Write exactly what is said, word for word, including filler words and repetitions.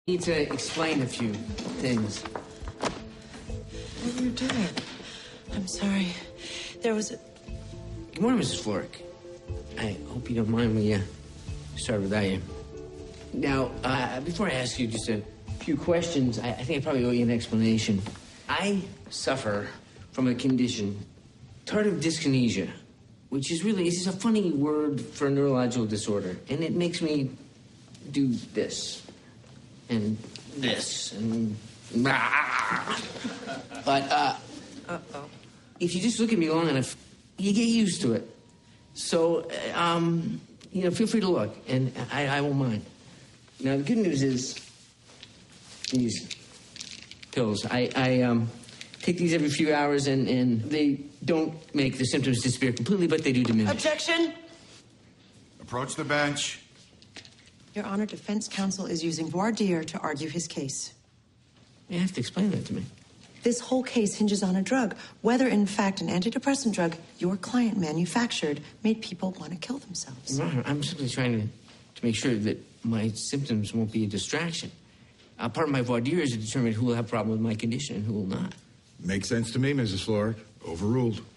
I need to explain a few things. What are you doing? I'm sorry. There was a... Good morning, Missus Florrick. I hope you don't mind me uh, start without you. Now, uh, before I ask you just a few questions, I, I think I probably owe you an explanation. I suffer from a condition, tardive dyskinesia, which is really, it's just a funny word for a neurological disorder. And it makes me do this, and this, and... Ah. But, uh... Uh-oh. If you just look at me long enough, you get used to it. So, uh, um, you know, feel free to look, and I, I won't mind. Now, the good news is these pills. I, I um, take these every few hours, and, and they don't make the symptoms disappear completely, but they do diminish. Objection! Approach the bench. Your Honor, defense counsel is using voir dire to argue his case. You have to explain that to me. This whole case hinges on a drug. Whether, in fact, an antidepressant drug your client manufactured made people want to kill themselves. Your Honor, I'm simply trying to, to make sure that my symptoms won't be a distraction. Uh, part of my voir dire is to determine who will have a problem with my condition and who will not. Makes sense to me, Missus Florrick. Overruled.